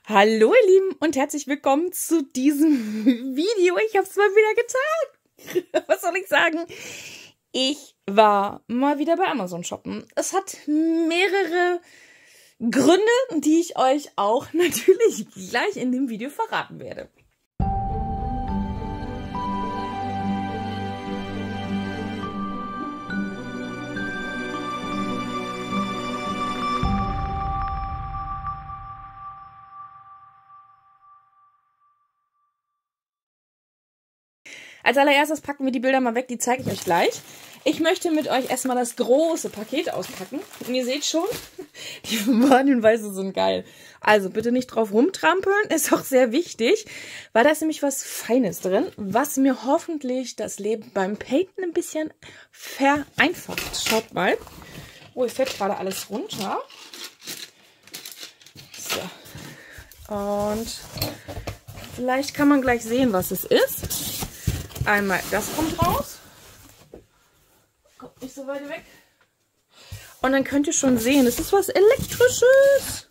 Hallo ihr Lieben und herzlich willkommen zu diesem Video. Ich habe es mal wieder getan. Was soll ich sagen? Ich war mal wieder bei Amazon shoppen. Es hat mehrere Gründe, die ich euch auch natürlich gleich in dem Video verraten werde. Als allererstes packen wir die Bilder mal weg, die zeige ich euch gleich. Ich möchte mit euch erstmal das große Paket auspacken. Und ihr seht schon, die Hinweise sind geil. Also bitte nicht drauf rumtrampeln, ist auch sehr wichtig, weil da ist nämlich was Feines drin, was mir hoffentlich das Leben beim Painten ein bisschen vereinfacht. Schaut mal. Oh, ich fällt gerade alles runter. So. Und vielleicht kann man gleich sehen, was es ist. Einmal, das kommt raus. Kommt nicht so weit weg. Und dann könnt ihr schon sehen, es ist was Elektrisches.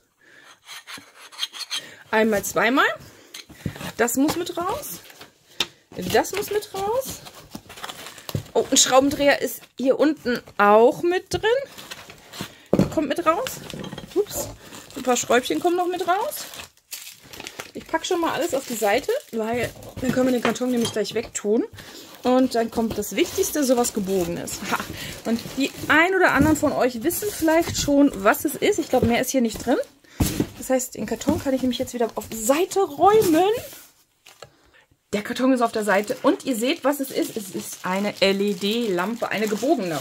Einmal, zweimal. Das muss mit raus. Das muss mit raus. Oh, ein Schraubendreher ist hier unten auch mit drin. Kommt mit raus. Ups. Ein paar Schräubchen kommen noch mit raus. Ich packe schon mal alles auf die Seite, weil dann können wir den Karton nämlich gleich wegtun. Und dann kommt das Wichtigste, sowas Gebogenes. Ha. Und die ein oder anderen von euch wissen vielleicht schon, was es ist. Ich glaube, mehr ist hier nicht drin. Das heißt, den Karton kann ich nämlich jetzt wieder auf Seite räumen. Der Karton ist auf der Seite und ihr seht, was es ist. Es ist eine LED-Lampe, eine gebogene.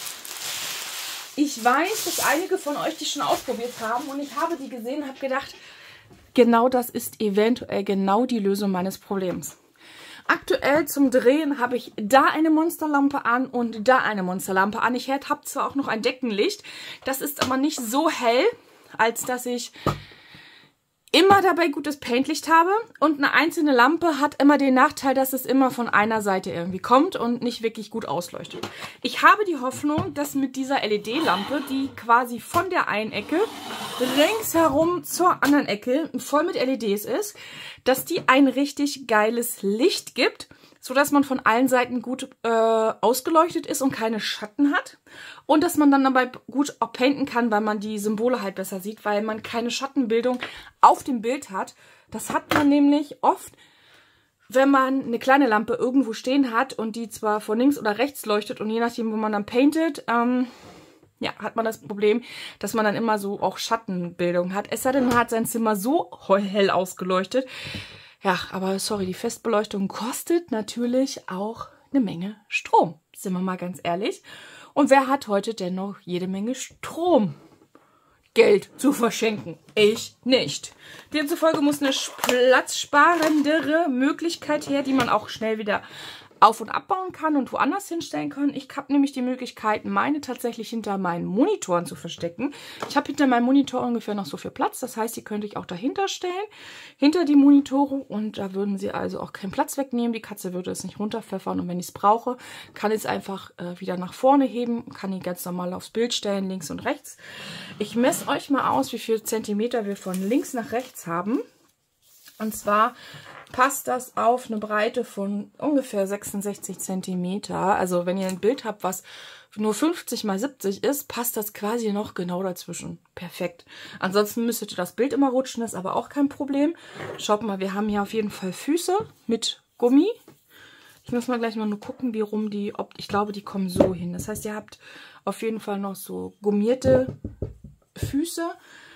Ich weiß, dass einige von euch die schon ausprobiert haben und ich habe die gesehen und habe gedacht, genau das ist eventuell genau die Lösung meines Problems. Aktuell zum Drehen habe ich da eine Monsterlampe an und da eine Monsterlampe an. Ich habe zwar auch noch ein Deckenlicht, das ist aber nicht so hell, als dass ich immer dabei gutes Paintlicht habe. Und eine einzelne Lampe hat immer den Nachteil, dass es immer von einer Seite irgendwie kommt und nicht wirklich gut ausleuchtet. Ich habe die Hoffnung, dass mit dieser LED-Lampe, die quasi von der einen Ecke ringsherum zur anderen Ecke voll mit LEDs ist, dass die ein richtig geiles Licht gibt, sodass man von allen Seiten gut ausgeleuchtet ist und keine Schatten hat. Und dass man dann dabei gut auch painten kann, weil man die Symbole halt besser sieht, weil man keine Schattenbildung auf dem Bild hat. Das hat man nämlich oft, wenn man eine kleine Lampe irgendwo stehen hat und die zwar von links oder rechts leuchtet und je nachdem, wo man dann paintet, ja, hat man das Problem, dass man dann immer so auch Schattenbildung hat. Es sei denn, man hat sein Zimmer so hell ausgeleuchtet. Ja, aber sorry, die Festbeleuchtung kostet natürlich auch eine Menge Strom. Sind wir mal ganz ehrlich. Und wer hat heute denn noch jede Menge Stromgeld zu verschenken? Ich nicht. Demzufolge muss eine platzsparendere Möglichkeit her, die man auch schnell wieder auf- und abbauen kann und woanders hinstellen kann. Ich habe nämlich die Möglichkeit, meine tatsächlich hinter meinen Monitoren zu verstecken. Ich habe hinter meinem Monitor ungefähr noch so viel Platz. Das heißt, die könnte ich auch dahinter stellen, hinter die Monitore. Und da würden sie also auch keinen Platz wegnehmen. Die Katze würde es nicht runterpfeffern. Und wenn ich es brauche, kann ich es einfach wieder nach vorne heben. Kann die ganz normal aufs Bild stellen, links und rechts. Ich messe euch mal aus, wie viel Zentimeter wir von links nach rechts haben. Und zwar passt das auf eine Breite von ungefähr 66 cm. Also wenn ihr ein Bild habt, was nur 50 x 70 ist, passt das quasi noch genau dazwischen. Perfekt. Ansonsten müsstet ihr das Bild immer rutschen, ist aber auch kein Problem. Schaut mal, wir haben hier auf jeden Fall Füße mit Gummi. Ich muss mal gleich mal nur gucken, wie rum die, ich glaube, die kommen so hin. Das heißt, ihr habt auf jeden Fall noch so gummierte Füße,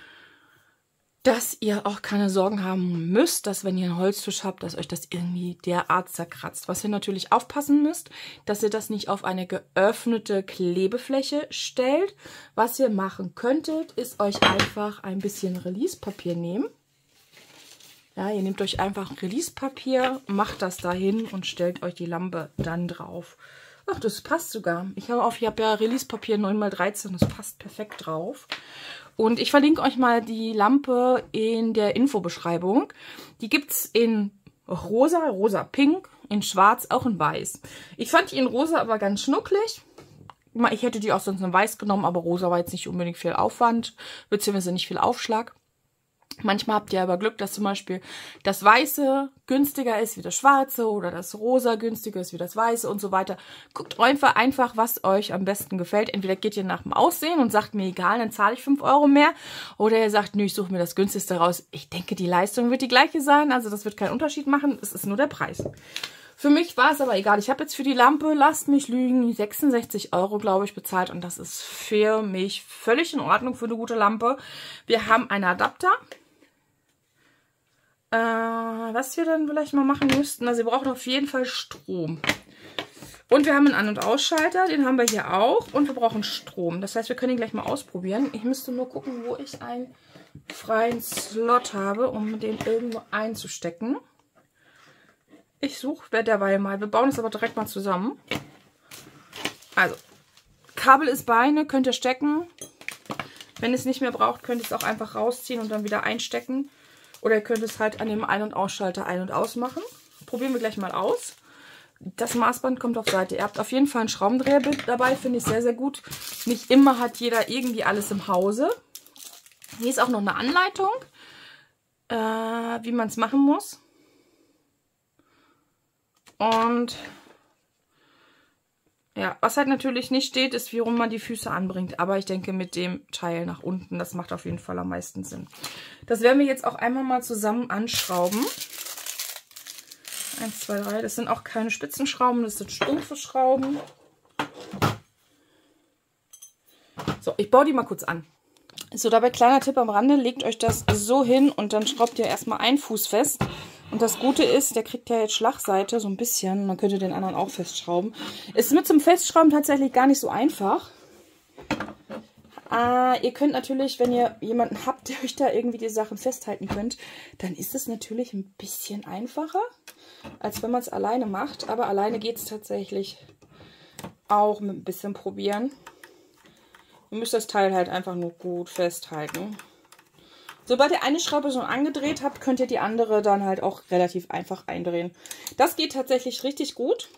dass ihr auch keine Sorgen haben müsst, dass wenn ihr einen Holztisch habt, dass euch das irgendwie derart zerkratzt. Was ihr natürlich aufpassen müsst, dass ihr das nicht auf eine geöffnete Klebefläche stellt. Was ihr machen könntet, ist euch einfach ein bisschen Release-Papier nehmen. Ja, ihr nehmt euch einfach Release-Papier, macht das dahin und stellt euch die Lampe dann drauf. Ach, das passt sogar. Ich habe ja Release-Papier 9×13, das passt perfekt drauf. Und ich verlinke euch mal die Lampe in der Infobeschreibung. Die gibt es in rosa, rosa-pink, in schwarz, auch in weiß. Ich fand die in rosa aber ganz schnucklig. Ich hätte die auch sonst in weiß genommen, aber rosa war jetzt nicht unbedingt viel Aufwand, beziehungsweise nicht viel Aufschlag. Manchmal habt ihr aber Glück, dass zum Beispiel das Weiße günstiger ist wie das Schwarze oder das Rosa günstiger ist wie das Weiße und so weiter. Guckt einfach, was euch am besten gefällt. Entweder geht ihr nach dem Aussehen und sagt, mir egal, dann zahle ich 5 Euro mehr. Oder ihr sagt, nö, ich suche mir das günstigste raus. Ich denke, die Leistung wird die gleiche sein. Also das wird keinen Unterschied machen. Es ist nur der Preis. Für mich war es aber egal. Ich habe jetzt für die Lampe, lasst mich lügen, 66 Euro, glaube ich, bezahlt. Und das ist für mich völlig in Ordnung für eine gute Lampe. Wir haben einen Adapter. Was wir dann vielleicht mal machen müssten, also wir brauchen auf jeden Fall Strom. Und wir haben einen An- und Ausschalter, den haben wir hier auch. Und wir brauchen Strom. Das heißt, wir können ihn gleich mal ausprobieren. Ich müsste nur gucken, wo ich einen freien Slot habe, um den irgendwo einzustecken. Ich suche derweil mal. Wir bauen es aber direkt mal zusammen. Also, Kabel ist Beine, könnt ihr stecken. Wenn ihr es nicht mehr braucht, könnt ihr es auch einfach rausziehen und dann wieder einstecken. Oder ihr könnt es halt an dem Ein- und Ausschalter ein- und ausmachen. Probieren wir gleich mal aus. Das Maßband kommt auf Seite. Ihr habt auf jeden Fall einen Schraubendreher dabei, finde ich sehr, sehr gut. Nicht immer hat jeder irgendwie alles im Hause. Hier ist auch noch eine Anleitung, wie man es machen muss. Und ja, was halt natürlich nicht steht, ist, wie rum man die Füße anbringt. Aber ich denke, mit dem Teil nach unten, das macht auf jeden Fall am meisten Sinn. Das werden wir jetzt auch einmal mal zusammen anschrauben. 1, 2, 3. Das sind auch keine Spitzenschrauben, das sind stumpfe Schrauben. So, ich baue die mal kurz an. So, dabei kleiner Tipp am Rande, legt euch das so hin und dann schraubt ihr erstmal einen Fuß fest. Und das Gute ist, der kriegt ja jetzt Schlagseite so ein bisschen. Man könnte den anderen auch festschrauben. Ist mit zum Festschrauben tatsächlich gar nicht so einfach. Ihr könnt natürlich, wenn ihr jemanden habt, der euch da irgendwie die Sachen festhalten könnt, dann ist es natürlich ein bisschen einfacher, als wenn man es alleine macht. Aber alleine geht es tatsächlich auch mit ein bisschen probieren. Ihr müsst das Teil halt einfach nur gut festhalten. Sobald ihr eine Schraube schon angedreht habt, könnt ihr die andere dann halt auch relativ einfach eindrehen. Das geht tatsächlich richtig gut.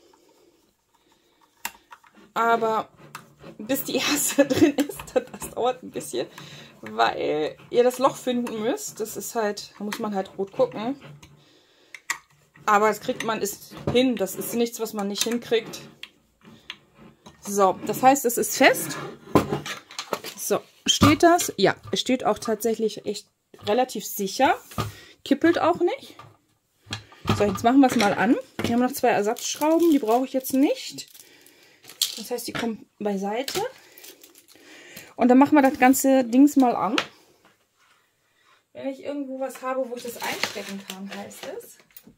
Aber bis die erste drin ist, das dauert ein bisschen, weil ihr das Loch finden müsst. Das ist halt, da muss man halt gut gucken. Aber das kriegt man hin. Das ist nichts, was man nicht hinkriegt. So, das heißt, es ist fest. So, steht das? Ja, es steht auch tatsächlich echt relativ sicher. Kippelt auch nicht. So, jetzt machen wir es mal an. Wir haben noch 2 Ersatzschrauben, die brauche ich jetzt nicht. Das heißt, die kommen beiseite. Und dann machen wir das ganze Dings mal an. Wenn ich irgendwo was habe, wo ich das einstecken kann, heißt es.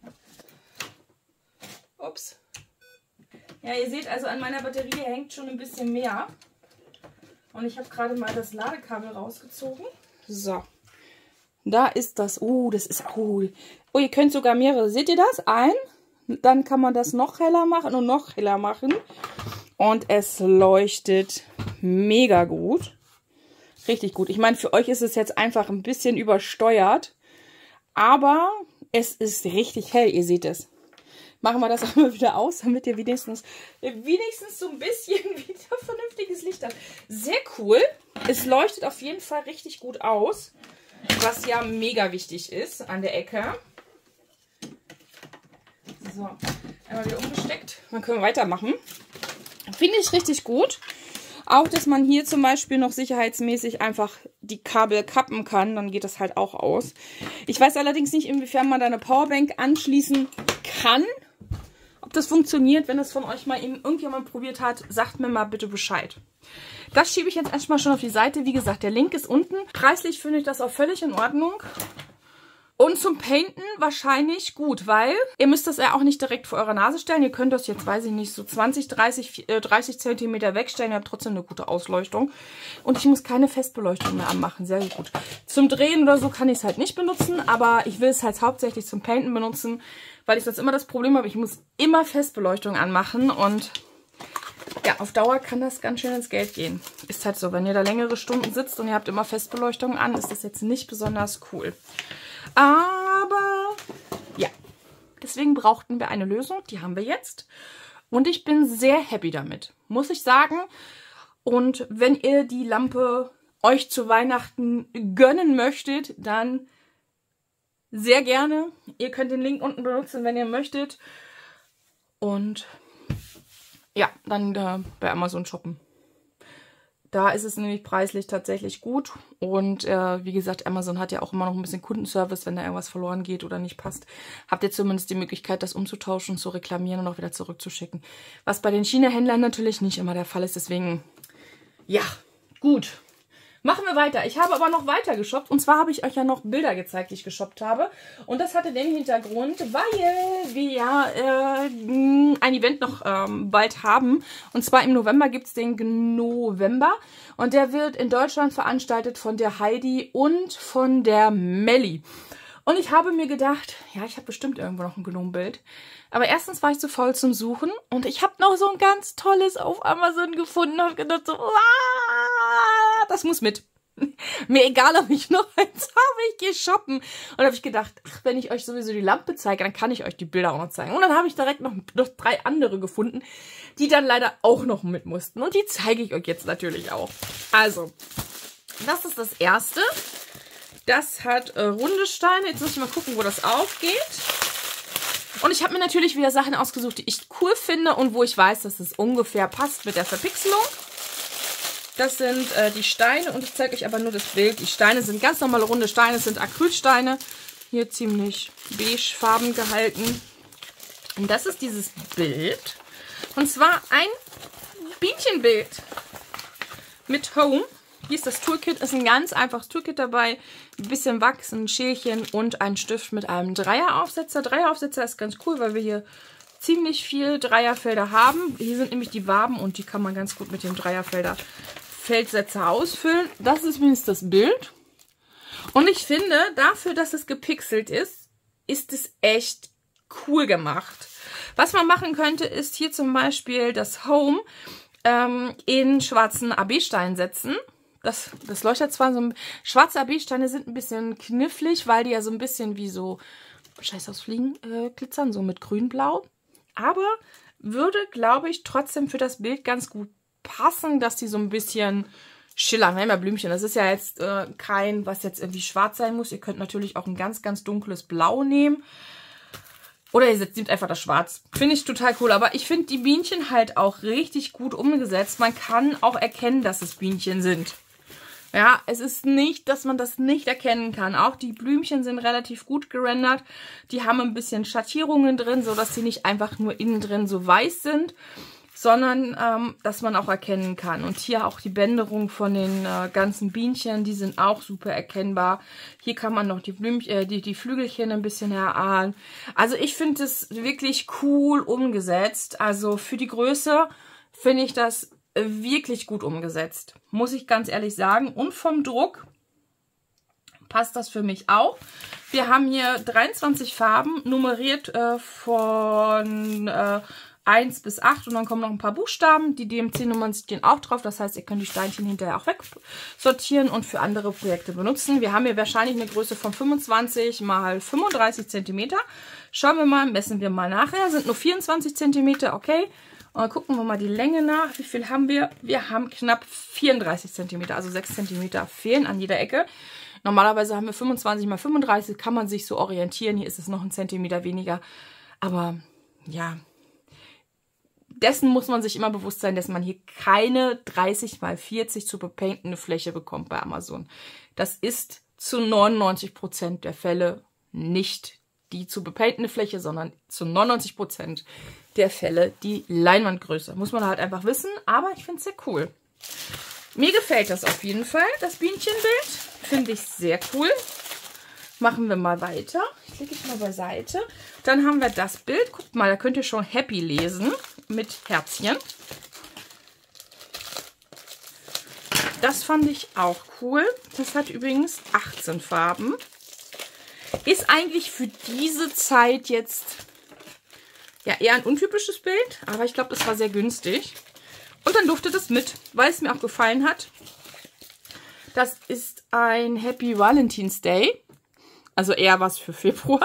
Ups. Ja, ihr seht also, an meiner Batterie hängt schon ein bisschen mehr. Und ich habe gerade mal das Ladekabel rausgezogen. So. Da ist das. Das ist. Ihr könnt sogar mehrere. Seht ihr das? Dann kann man das noch heller machen und noch heller machen. Und es leuchtet mega gut. Richtig gut. Ich meine, für euch ist es jetzt einfach ein bisschen übersteuert. Aber es ist richtig hell. Ihr seht es. Machen wir das auch mal wieder aus, damit ihr wenigstens so ein bisschen wieder vernünftiges Licht habt. Sehr cool. Es leuchtet auf jeden Fall richtig gut aus. Was ja mega wichtig ist an der Ecke. So, einmal wieder umgesteckt. Dann können wir weitermachen. Finde ich richtig gut. Auch, dass man hier zum Beispiel noch sicherheitsmäßig einfach die Kabel kappen kann. Dann geht das halt auch aus. Ich weiß allerdings nicht, inwiefern man da eine Powerbank anschließen kann. Ob das funktioniert, wenn das von euch mal irgendjemand probiert hat, sagt mir mal bitte Bescheid. Das schiebe ich jetzt erstmal schon auf die Seite. Wie gesagt, der Link ist unten. Preislich finde ich das auch völlig in Ordnung. Und zum Painten wahrscheinlich gut, weil ihr müsst das ja auch nicht direkt vor eurer Nase stellen. Ihr könnt das jetzt, weiß ich nicht, so 20, 30 cm wegstellen. Ihr habt trotzdem eine gute Ausleuchtung. Und ich muss keine Festbeleuchtung mehr anmachen. Sehr gut. Zum Drehen oder so kann ich es halt nicht benutzen. Aber ich will es halt hauptsächlich zum Painten benutzen, weil ich sonst immer das Problem habe, ich muss immer Festbeleuchtung anmachen. Und ja, auf Dauer kann das ganz schön ins Geld gehen. Ist halt so, wenn ihr da längere Stunden sitzt und ihr habt immer Festbeleuchtung an, ist das jetzt nicht besonders cool. Aber ja, deswegen brauchten wir eine Lösung. Die haben wir jetzt. Und ich bin sehr happy damit, muss ich sagen. Und wenn ihr die Lampe euch zu Weihnachten gönnen möchtet, dann sehr gerne. Ihr könnt den Link unten benutzen, wenn ihr möchtet. Und ja, dann bei Amazon shoppen. Da ist es nämlich preislich tatsächlich gut. Und wie gesagt, Amazon hat ja auch immer noch ein bisschen Kundenservice, wenn da irgendwas verloren geht oder nicht passt. Habt ihr zumindest die Möglichkeit, das umzutauschen, zu reklamieren und auch wieder zurückzuschicken. Was bei den China-Händlern natürlich nicht immer der Fall ist. Deswegen, ja, gut. Machen wir weiter. Ich habe aber noch weiter geshoppt. Und zwar habe ich euch ja noch Bilder gezeigt, die ich geshoppt habe. Und das hatte den Hintergrund, weil wir ja ein Event noch bald haben. Und zwar im November gibt es den November. Und der wird in Deutschland veranstaltet von der Heidi und von der Melli. Und ich habe mir gedacht, ja, ich habe bestimmt irgendwo noch ein Gnome-Bild. Aber erstens war ich zu faul zum Suchen und ich habe noch so ein ganz tolles auf Amazon gefunden und habe gedacht so, das muss mit. Mir egal, ob ich noch eins habe, ich gehe shoppen. Und habe ich gedacht, ach, wenn ich euch sowieso die Lampe zeige, dann kann ich euch die Bilder auch noch zeigen. Und dann habe ich direkt noch 3 andere gefunden, die dann leider auch noch mit mussten. Und die zeige ich euch jetzt natürlich auch. Also, das ist das erste. Das hat runde Steine. Jetzt muss ich mal gucken, wo das aufgeht. Und ich habe mir natürlich wieder Sachen ausgesucht, die ich cool finde und wo ich weiß, dass es ungefähr passt mit der Verpixelung. Das sind die Steine und ich zeige euch aber nur das Bild. Die Steine sind ganz normale runde Steine, es sind Acrylsteine. Hier ziemlich beigefarben gehalten. Und das ist dieses Bild. Und zwar ein Bienchenbild mit Home. Hier ist das Toolkit, ist ein ganz einfaches Toolkit dabei. Ein bisschen Wachs, ein Schälchen und ein Stift mit einem Dreieraufsetzer. Dreieraufsetzer ist ganz cool, weil wir hier ziemlich viel Dreierfelder haben. Hier sind nämlich die Waben und die kann man ganz gut mit dem Feldsetzer ausfüllen. Das ist übrigens das Bild. Und ich finde, dafür, dass es gepixelt ist, ist es echt cool gemacht. Was man machen könnte, ist hier zum Beispiel das Home in schwarzen AB-Stein setzen. Das leuchtet zwar so. Schwarze AB-Steine sind ein bisschen knifflig, weil die ja so ein bisschen wie so Scheiß aus Fliegen glitzern, so mit grün-blau. Aber würde, glaube ich, trotzdem für das Bild ganz gut passen, dass die so ein bisschen schillern. Wir haben ja Blümchen. Das ist ja jetzt kein, was jetzt irgendwie schwarz sein muss. Ihr könnt natürlich auch ein ganz, ganz dunkles Blau nehmen. Oder ihr nehmt einfach das Schwarz. Finde ich total cool. Aber ich finde die Bienchen halt auch richtig gut umgesetzt. Man kann auch erkennen, dass es Bienchen sind. Ja, es ist nicht, dass man das nicht erkennen kann. Auch die Blümchen sind relativ gut gerendert. Die haben ein bisschen Schattierungen drin, sodass sie nicht einfach nur innen drin so weiß sind, sondern dass man auch erkennen kann. Und hier auch die Bänderung von den ganzen Bienchen, die sind auch super erkennbar. Hier kann man noch die Flügelchen ein bisschen erahnen. Also ich finde es wirklich cool umgesetzt. Also für die Größe finde ich das wirklich gut umgesetzt, muss ich ganz ehrlich sagen. Und vom Druck passt das für mich auch. Wir haben hier 23 Farben, nummeriert von 1 bis 8 und dann kommen noch ein paar Buchstaben. Die DMC-Nummern stehen auch drauf, das heißt, ihr könnt die Steinchen hinterher auch wegsortieren und für andere Projekte benutzen. Wir haben hier wahrscheinlich eine Größe von 25 mal 35 cm. Schauen wir mal, messen wir mal nachher. Sind nur 24 cm, okay. Und gucken wir mal die Länge nach. Wie viel haben wir? Wir haben knapp 34 cm, also 6 cm fehlen an jeder Ecke. Normalerweise haben wir 25 mal 35, kann man sich so orientieren. Hier ist es noch ein Zentimeter weniger. Aber ja, dessen muss man sich immer bewusst sein, dass man hier keine 30 mal 40 zu bepaintende Fläche bekommt bei Amazon. Das ist zu 99% der Fälle nicht die zu bepaintende Fläche, sondern zu 99% der Fälle die Leinwandgröße. Muss man halt einfach wissen, aber ich finde es sehr cool. Mir gefällt das auf jeden Fall, das Bienchenbild. Finde ich sehr cool. Machen wir mal weiter. Ich lege es mal beiseite. Dann haben wir das Bild. Guckt mal, da könnt ihr schon Happy lesen mit Herzchen. Das fand ich auch cool. Das hat übrigens 18 Farben. Ist eigentlich für diese Zeit jetzt ja eher ein untypisches Bild, aber ich glaube, das war sehr günstig. Und dann duftet es mit, weil es mir auch gefallen hat. Das ist ein Happy Valentine's Day, also eher was für Februar.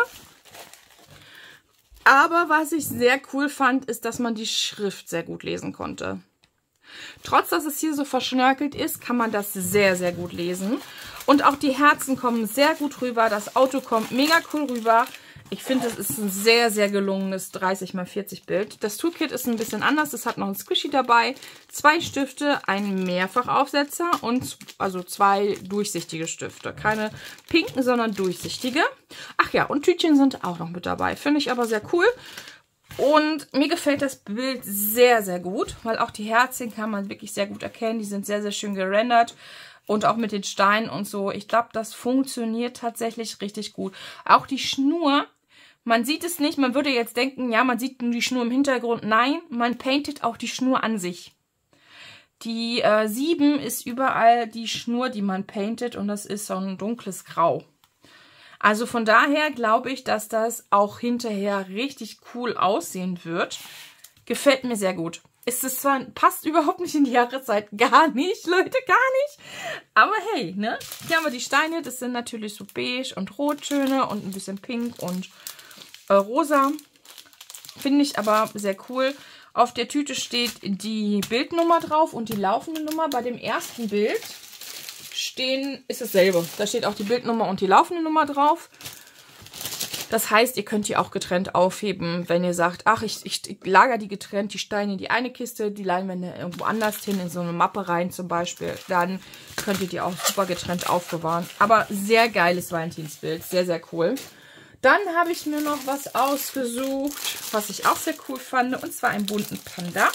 Aber was ich sehr cool fand, ist, dass man die Schrift sehr gut lesen konnte. Trotz, dass es hier so verschnörkelt ist, kann man das sehr, sehr gut lesen. Und auch die Herzen kommen sehr gut rüber. Das Auto kommt mega cool rüber. Ich finde, das ist ein sehr, sehr gelungenes 30×40 Bild. Das Toolkit ist ein bisschen anders. Es hat noch ein Squishy dabei, 2 Stifte, einen Mehrfachaufsetzer und also 2 durchsichtige Stifte. Keine pinken, sondern durchsichtige. Ach ja, und Tütchen sind auch noch mit dabei. Finde ich aber sehr cool. Und mir gefällt das Bild sehr, sehr gut, weil auch die Herzchen kann man wirklich sehr gut erkennen. Die sind sehr, sehr schön gerendert. Und auch mit den Steinen und so. Ich glaube, das funktioniert tatsächlich richtig gut. Auch die Schnur, man sieht es nicht. Man würde jetzt denken, ja, man sieht nur die Schnur im Hintergrund. Nein, man paintet auch die Schnur an sich. Die 7 ist überall die Schnur, die man paintet. Und das ist so ein dunkles Grau. Also von daher glaube ich, dass das auch hinterher richtig cool aussehen wird. Gefällt mir sehr gut. Ist es zwar, passt überhaupt nicht in die Jahreszeit, gar nicht, Leute, gar nicht. Aber hey, ne? Hier haben wir die Steine, das sind natürlich so beige und Rottöne und ein bisschen pink und rosa. Finde ich aber sehr cool. Auf der Tüte steht die Bildnummer drauf und die laufende Nummer. Bei dem ersten Bild ist dasselbe. Da steht auch die Bildnummer und die laufende Nummer drauf. Das heißt, ihr könnt die auch getrennt aufheben, wenn ihr sagt, ach, ich lagere die getrennt, die Steine in die eine Kiste, die Leinwände irgendwo anders hin, in so eine Mappe rein zum Beispiel. Dann könnt ihr die auch super getrennt aufbewahren. Aber sehr geiles Valentinsbild, sehr, sehr cool. Dann habe ich mir noch was ausgesucht, was ich auch sehr cool fand, und zwar einen bunten Panda.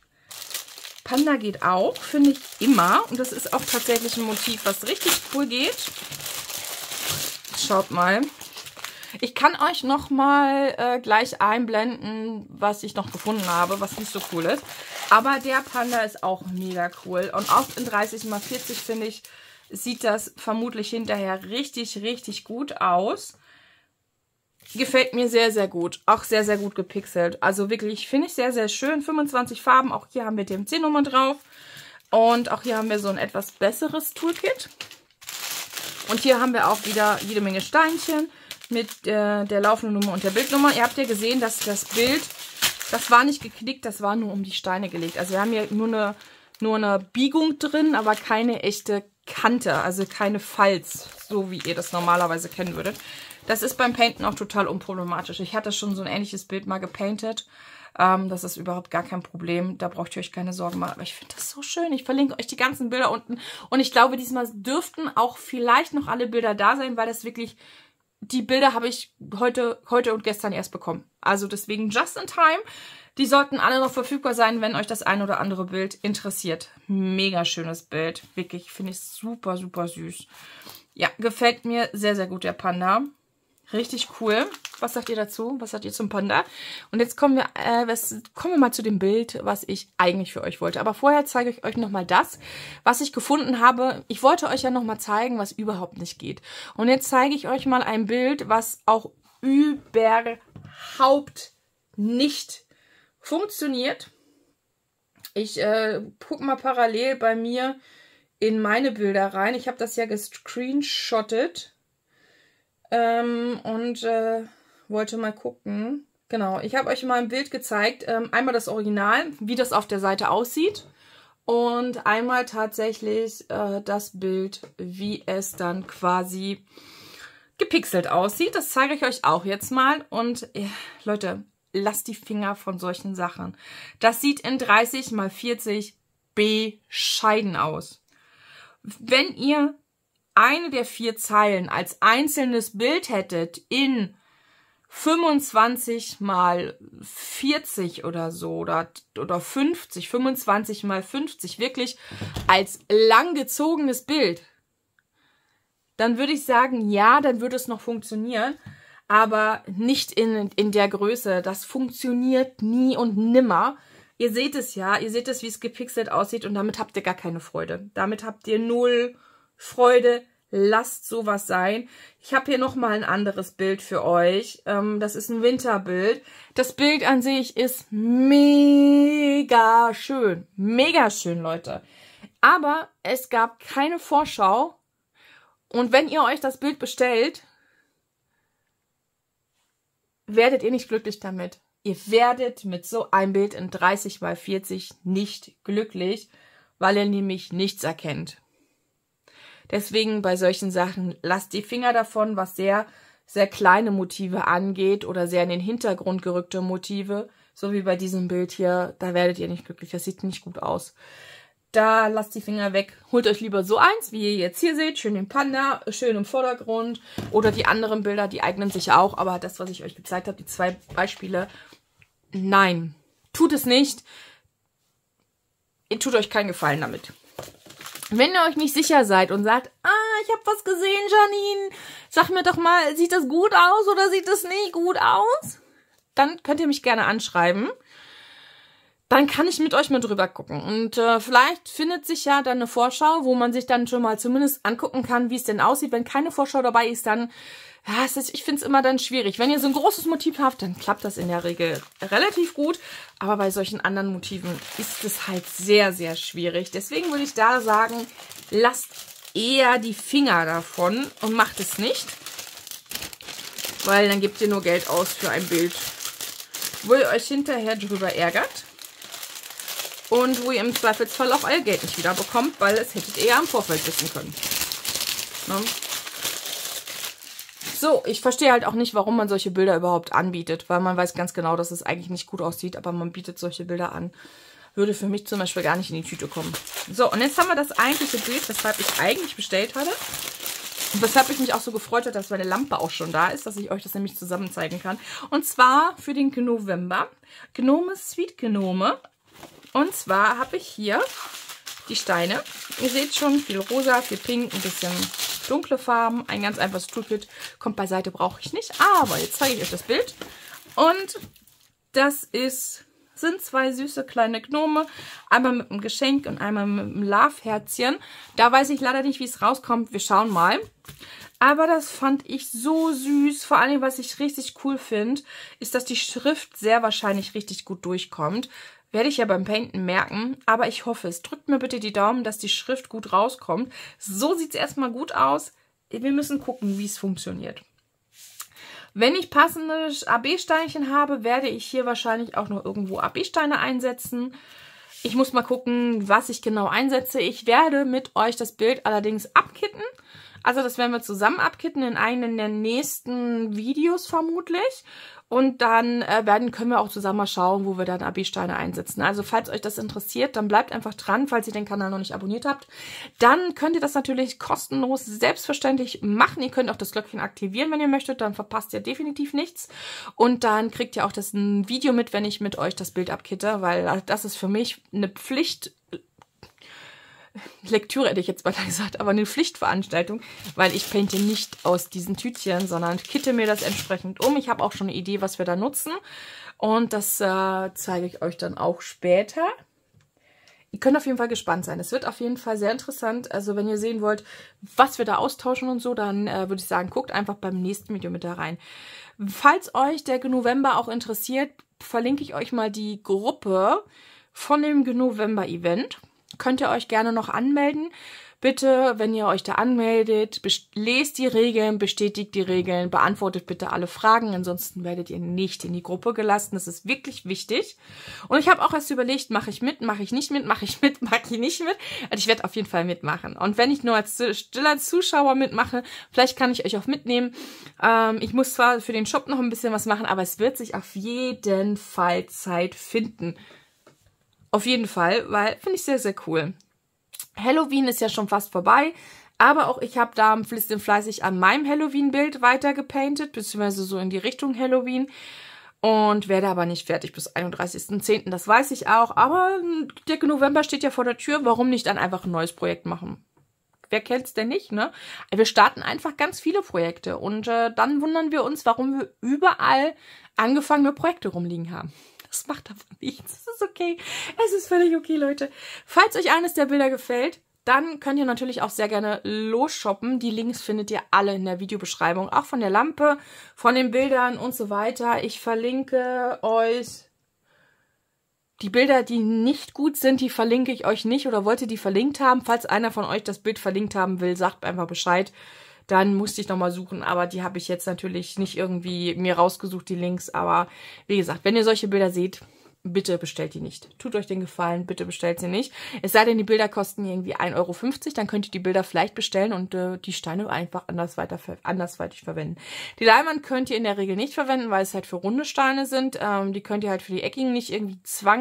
Panda geht auch, finde ich immer. Und das ist auch tatsächlich ein Motiv, was richtig cool geht. Schaut mal. Ich kann euch noch mal gleich einblenden, was ich noch gefunden habe, was nicht so cool ist. Aber der Panda ist auch mega cool. Und auch in 30×40, finde ich, sieht das vermutlich hinterher richtig, richtig gut aus. Gefällt mir sehr, sehr gut. Auch sehr, sehr gut gepixelt. Also wirklich, finde ich sehr, sehr schön. 25 Farben. Auch hier haben wir DMC-Nummer drauf. Und auch hier haben wir so ein etwas besseres Toolkit. Und hier haben wir auch wieder jede Menge Steinchen mit der laufenden Nummer und der Bildnummer. Ihr habt ja gesehen, dass das Bild, das war nicht geknickt, das war nur um die Steine gelegt. Also wir haben hier nur eine Biegung drin, aber keine echte Kante, also keine Falz, so wie ihr das normalerweise kennen würdet. Das ist beim Painten auch total unproblematisch. Ich hatte schon so ein ähnliches Bild mal gepaintet. Das ist überhaupt gar kein Problem. Da braucht ihr euch keine Sorgen machen. Aber ich finde das so schön. Ich verlinke euch die ganzen Bilder unten. Und ich glaube, diesmal dürften auch vielleicht noch alle Bilder da sein, weil das wirklich... Die Bilder habe ich heute und gestern erst bekommen. Also deswegen just in time. Die sollten alle noch verfügbar sein, wenn euch das ein oder andere Bild interessiert. Mega schönes Bild. Wirklich, finde ich super, super süß. Ja, gefällt mir sehr, sehr gut, der Panda. Richtig cool. Was sagt ihr dazu? Was sagt ihr zum Panda? Und jetzt kommen wir mal zu dem Bild, was ich eigentlich für euch wollte. Aber vorher zeige ich euch nochmal das, was ich gefunden habe. Ich wollte euch ja nochmal zeigen, was überhaupt nicht geht. Und jetzt zeige ich euch mal ein Bild, was auch überhaupt nicht funktioniert. Ich gucke mal parallel bei mir in meine Bilder rein. Ich habe das ja gescreenshottet. Wollte mal gucken. Genau, ich habe euch mal ein Bild gezeigt. Einmal das Original, wie das auf der Seite aussieht. Und einmal tatsächlich das Bild, wie es dann quasi gepixelt aussieht. Das zeige ich euch auch jetzt mal. Und Leute, lasst die Finger von solchen Sachen. Das sieht in 30×40 bescheiden aus. Wenn ihr eine der 4 Zeilen als einzelnes Bild hättet in 25×40 oder so oder 50, 25×50 wirklich als langgezogenes Bild, dann würde ich sagen, ja, dann würde es noch funktionieren, aber nicht in der Größe. Das funktioniert nie und nimmer. Ihr seht es ja, ihr seht es, wie es gepixelt aussieht und damit habt ihr gar keine Freude. Damit habt ihr null Freude, lasst sowas sein. Ich habe hier nochmal ein anderes Bild für euch. Das ist ein Winterbild. Das Bild an sich ist mega schön. Mega schön, Leute. Aber es gab keine Vorschau. Und wenn ihr euch das Bild bestellt, werdet ihr nicht glücklich damit. Ihr werdet mit so einem Bild in 30×40 nicht glücklich, weil ihr nämlich nichts erkennt. Deswegen bei solchen Sachen lasst die Finger davon, was sehr, sehr kleine Motive angeht oder sehr in den Hintergrund gerückte Motive. So wie bei diesem Bild hier, da werdet ihr nicht glücklich, das sieht nicht gut aus. Da lasst die Finger weg. Holt euch lieber so eins, wie ihr jetzt hier seht. Schön den Panda, schön im Vordergrund. Oder die anderen Bilder, die eignen sich auch. Aber das, was ich euch gezeigt habe, die 2 Beispiele, nein, tut es nicht. Ihr tut euch keinen Gefallen damit. Wenn ihr euch nicht sicher seid und sagt, ich habe was gesehen, Janine, sag mir doch mal, sieht das gut aus oder sieht das nicht gut aus? Dann könnt ihr mich gerne anschreiben. Dann kann ich mit euch mal drüber gucken. Und vielleicht findet sich ja dann eine Vorschau, wo man sich dann schon mal zumindest angucken kann, wie es denn aussieht. Wenn keine Vorschau dabei ist, dann, ja, ich finde es immer dann schwierig. Wenn ihr so ein großes Motiv habt, dann klappt das in der Regel relativ gut. Aber bei solchen anderen Motiven ist es halt sehr, sehr schwierig. Deswegen würde ich da sagen, lasst eher die Finger davon und macht es nicht. Weil dann gebt ihr nur Geld aus für ein Bild, wo ihr euch hinterher drüber ärgert. Und wo ihr im Zweifelsfall auch euer Geld nicht wieder bekommt, weil das hättet ihr ja im Vorfeld wissen können. Ne? So, ich verstehe halt auch nicht, warum man solche Bilder überhaupt anbietet, weil man weiß ganz genau, dass es eigentlich nicht gut aussieht, aber man bietet solche Bilder an. Würde für mich zum Beispiel gar nicht in die Tüte kommen. So, und jetzt haben wir das eigentliche Bild, weshalb ich eigentlich bestellt hatte. Und weshalb ich mich auch so gefreut habe, dass meine Lampe auch schon da ist, dass ich euch das nämlich zusammen zeigen kann. Und zwar für den November. Gnome Sweet Gnome. Und zwar habe ich hier die Steine. Ihr seht schon, viel rosa, viel pink, ein bisschen dunkle Farben. Ein ganz einfaches Toolkit. Kommt beiseite, brauche ich nicht. Aber jetzt zeige ich euch das Bild. Und das sind 2 süße kleine Gnome. Einmal mit einem Geschenk und einmal mit einem Love-Herzchen. Da weiß ich leider nicht, wie es rauskommt. Wir schauen mal. Aber das fand ich so süß. Vor allem, was ich richtig cool finde, ist, dass die Schrift sehr wahrscheinlich richtig gut durchkommt. Werde ich ja beim Painten merken, aber ich hoffe es. Drückt mir bitte die Daumen, dass die Schrift gut rauskommt. So sieht es erstmal gut aus. Wir müssen gucken, wie es funktioniert. Wenn ich passende AB-Steinchen habe, werde ich hier wahrscheinlich auch noch irgendwo AB-Steine einsetzen. Ich muss mal gucken, was ich genau einsetze. Ich werde mit euch das Bild allerdings abkitten. Also das werden wir zusammen abkitten in einem der nächsten Videos vermutlich. Und dann können wir auch zusammen mal schauen, wo wir dann AB-Steine einsetzen. Also falls euch das interessiert, dann bleibt einfach dran, falls ihr den Kanal noch nicht abonniert habt. Dann könnt ihr das natürlich kostenlos selbstverständlich machen. Ihr könnt auch das Glöckchen aktivieren, wenn ihr möchtet. Dann verpasst ihr definitiv nichts. Und dann kriegt ihr auch das ein Video mit, wenn ich mit euch das Bild abkitte, weil das ist für mich eine Pflicht. Lektüre hätte ich jetzt mal gesagt, aber eine Pflichtveranstaltung, weil ich painte nicht aus diesen Tütchen, sondern kitte mir das entsprechend um. Ich habe auch schon eine Idee, was wir da nutzen und das zeige ich euch dann auch später. Ihr könnt auf jeden Fall gespannt sein. Es wird auf jeden Fall sehr interessant. Also wenn ihr sehen wollt, was wir da austauschen und so, dann würde ich sagen, guckt einfach beim nächsten Video mit da rein. Falls euch der November auch interessiert, verlinke ich euch mal die Gruppe von dem November-Event. Könnt ihr euch gerne noch anmelden. Bitte, wenn ihr euch da anmeldet, lest die Regeln, bestätigt die Regeln, beantwortet bitte alle Fragen. Ansonsten werdet ihr nicht in die Gruppe gelassen. Das ist wirklich wichtig. Und ich habe auch erst überlegt, mache ich mit, mache ich nicht mit, mache ich mit, mache ich nicht mit. Also ich werde auf jeden Fall mitmachen. Und wenn ich nur als stiller Zuschauer mitmache, vielleicht kann ich euch auch mitnehmen. Ich muss zwar für den Shop noch ein bisschen was machen, aber es wird sich auf jeden Fall Zeit finden. Auf jeden Fall, weil finde ich sehr, sehr cool. Halloween ist ja schon fast vorbei, aber auch ich habe da ein bisschen fleißig an meinem Halloween-Bild weiter gepaintet, beziehungsweise so in die Richtung Halloween und werde aber nicht fertig bis 31.10., das weiß ich auch, aber der November steht ja vor der Tür, warum nicht dann einfach ein neues Projekt machen? Wer kennt's denn nicht, ne? Wir starten einfach ganz viele Projekte und dann wundern wir uns, warum wir überall angefangene Projekte rumliegen haben. Das macht aber nichts. Das ist okay. Es ist völlig okay, Leute. Falls euch eines der Bilder gefällt, dann könnt ihr natürlich auch sehr gerne losshoppen. Die Links findet ihr alle in der Videobeschreibung. Auch von der Lampe, von den Bildern und so weiter. Ich verlinke euch die Bilder, die nicht gut sind, die verlinke ich euch nicht oder wollt ihr die verlinkt haben. Falls einer von euch das Bild verlinkt haben will, sagt einfach Bescheid. Dann musste ich nochmal suchen, aber die habe ich jetzt natürlich nicht irgendwie mir rausgesucht, die Links. Aber wie gesagt, wenn ihr solche Bilder seht, bitte bestellt die nicht. Tut euch den Gefallen, bitte bestellt sie nicht. Es sei denn, die Bilder kosten irgendwie 1,50 €, dann könnt ihr die Bilder vielleicht bestellen und die Steine einfach andersweitig verwenden. Die Leinwand könnt ihr in der Regel nicht verwenden, weil es halt für runde Steine sind. Die könnt ihr halt für die eckigen nicht irgendwie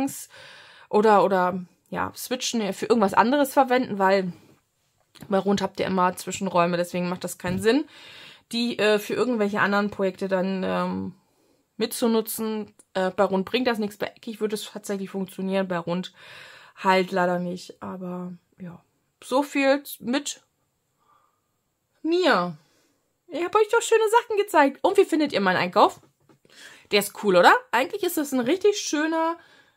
oder switchen für irgendwas anderes verwenden, weil bei rund habt ihr immer Zwischenräume, deswegen macht das keinen Sinn, die für irgendwelche anderen Projekte dann mitzunutzen. Bei rund bringt das nichts, bei eckig würde es tatsächlich funktionieren, bei rund halt leider nicht. Aber ja, so viel mit mir. Ich habe euch doch schöne Sachen gezeigt. Und wie findet ihr meinen Einkauf? Der ist cool, oder? Eigentlich ist das ein richtig schöner,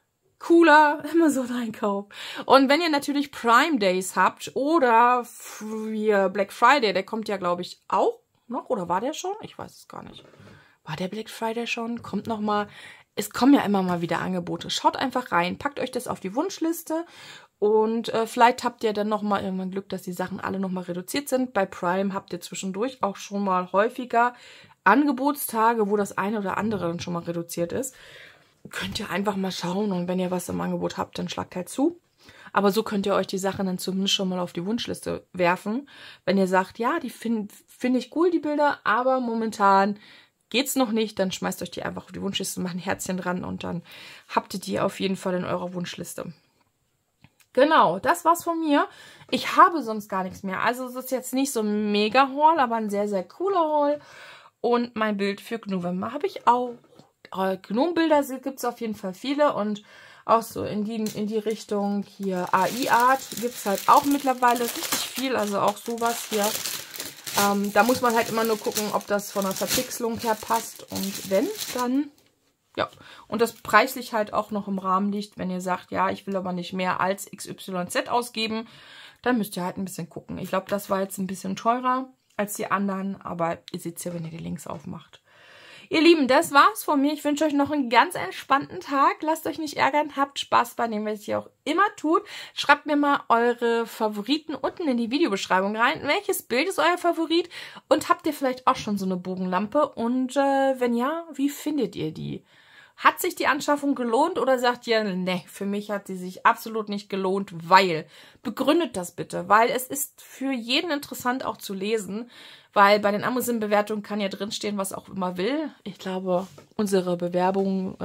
cooler Amazon-Einkauf. Und wenn ihr natürlich Prime Days habt oder Black Friday, der kommt ja, glaube ich, auch noch. Oder war der schon? Ich weiß es gar nicht. War der Black Friday schon? Kommt noch mal. Es kommen ja immer mal wieder Angebote. Schaut einfach rein. Packt euch das auf die Wunschliste. Und vielleicht habt ihr dann noch mal irgendwann Glück, dass die Sachen alle noch mal reduziert sind. Bei Prime habt ihr zwischendurch auch schon mal häufiger Angebotstage, wo das eine oder andere dann schon mal reduziert ist. Könnt ihr einfach mal schauen. Und wenn ihr was im Angebot habt, dann schlagt halt zu. Aber so könnt ihr euch die Sachen dann zumindest schon mal auf die Wunschliste werfen. Wenn ihr sagt, ja, die find ich cool, die Bilder, aber momentan geht's noch nicht, dann schmeißt euch die einfach auf die Wunschliste, macht ein Herzchen dran und dann habt ihr die auf jeden Fall in eurer Wunschliste. Genau, das war's von mir. Ich habe sonst gar nichts mehr. Also es ist jetzt nicht so ein Mega-Haul, aber ein sehr, sehr cooler Haul. Und mein Bild für November habe ich auch. Gnomenbilder gibt es auf jeden Fall viele und auch so in die Richtung hier AI-Art gibt es halt auch mittlerweile richtig viel, also auch sowas hier. Da muss man halt immer nur gucken, ob das von der Verpixelung her passt. Und wenn, dann, ja. Und das preislich halt auch noch im Rahmen liegt. Wenn ihr sagt, ja, ich will aber nicht mehr als XYZ ausgeben, dann müsst ihr halt ein bisschen gucken. Ich glaube, das war jetzt ein bisschen teurer als die anderen. Aber ihr seht es ja, wenn ihr die Links aufmacht. Ihr Lieben, das war's von mir. Ich wünsche euch noch einen ganz entspannten Tag. Lasst euch nicht ärgern. Habt Spaß bei dem, was ihr auch immer tut. Schreibt mir mal eure Favoriten unten in die Videobeschreibung rein. Welches Bild ist euer Favorit? Und habt ihr vielleicht auch schon so eine Bogenlampe? Und wenn ja, wie findet ihr die? Hat sich die Anschaffung gelohnt oder sagt ihr, ne, für mich hat sie sich absolut nicht gelohnt, weil, begründet das bitte, weil es ist für jeden interessant auch zu lesen, weil bei den Amazon-Bewertungen kann ja drinstehen, was auch immer will. Ich glaube, unsere Bewertungen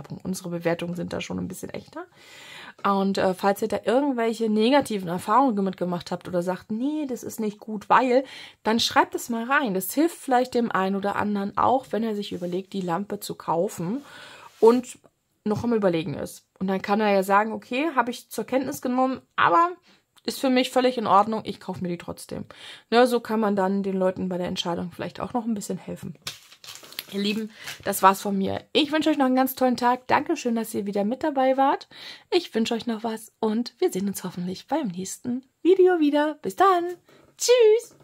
sind da schon ein bisschen echter. Und falls ihr da irgendwelche negativen Erfahrungen mitgemacht habt oder sagt, nee, das ist nicht gut, weil, dann schreibt es mal rein. Das hilft vielleicht dem einen oder anderen auch, wenn er sich überlegt, die Lampe zu kaufen und noch am Überlegen ist. Und dann kann er ja sagen, okay, habe ich zur Kenntnis genommen, aber ist für mich völlig in Ordnung, ich kaufe mir die trotzdem. Ja, so kann man dann den Leuten bei der Entscheidung vielleicht auch noch ein bisschen helfen. Ihr Lieben, das war's von mir. Ich wünsche euch noch einen ganz tollen Tag. Dankeschön, dass ihr wieder mit dabei wart. Ich wünsche euch noch was und wir sehen uns hoffentlich beim nächsten Video wieder. Bis dann. Tschüss.